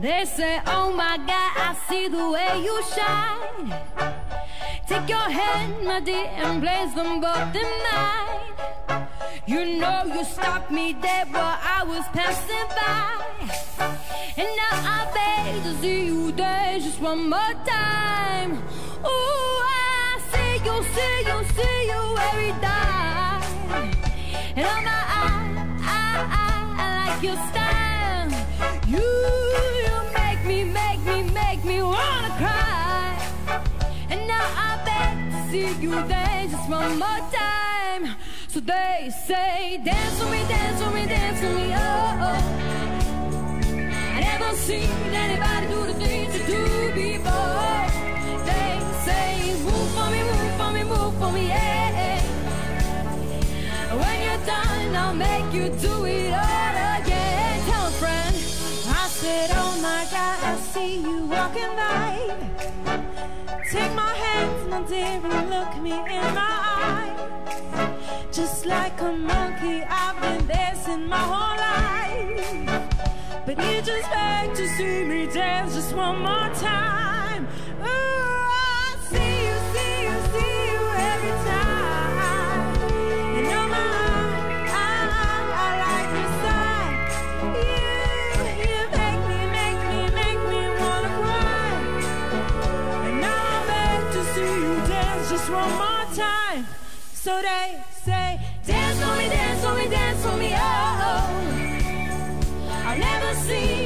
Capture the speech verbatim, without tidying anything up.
They say, oh my God, I see the way you shine. Take your hand, my dear, and place them both in mine. You know you stopped me dead while I was passing by. And now I beg to see you there just one more time. Ooh, I see you, see you, see you every time. And on my eye, I, I, I like your style. You, you make me, make me, make me wanna cry. And now I beg to see you there just one more time. So they say, dance with me, dance with me, dance with me, oh, oh. I never seen anybody do the things you do before. They say, move for me, move for me, move for me, yeah, yeah. When you're done, I'll make you do it all again. Tell a friend. I said, oh my God, I see you walking by. Take my hand, my dear, and look me in my eyes. Just like a monkey, I've been dancing my whole life. But you just beg to see me dance just one more time. Ooh, I see you, see you, see you every time. And oh my, I, I, I like your style. You, you make me, make me, make me wanna cry. And now I beg to see you dance just one more time. So they say, dance for me, dance for me, dance for me, oh, oh. I've never seen